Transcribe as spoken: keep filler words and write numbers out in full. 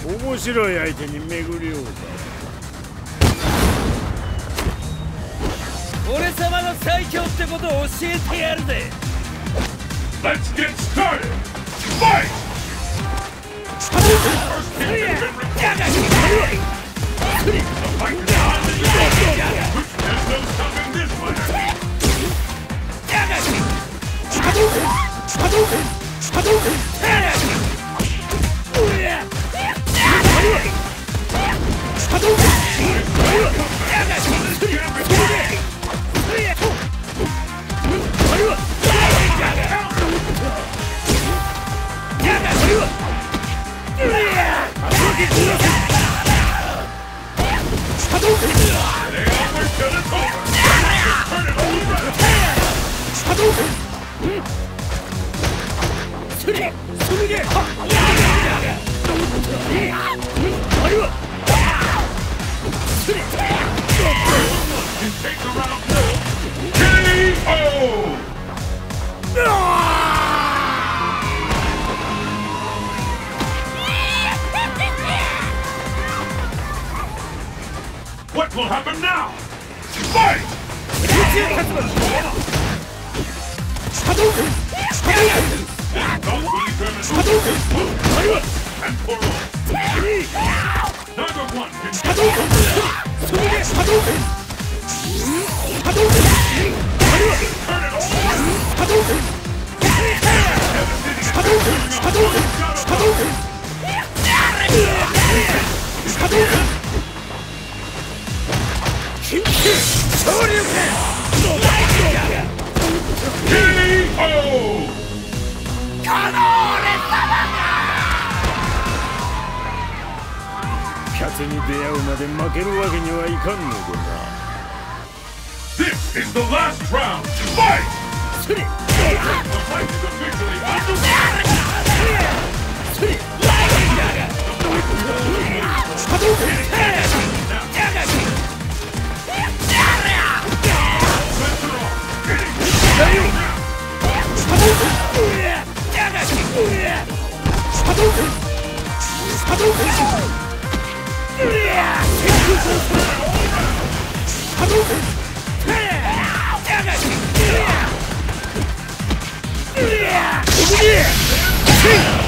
面白い相手に巡り合うだ。俺様の最強ってことを教えてやるぜ。 Let's get started! Fight! First hit has been recorded. The fight is on the line. Which has no stopping this fighter. What will happen now? Fight! And for all. Neither one can turn it This is the last round. Fight! The fight is officially underway. Yeah!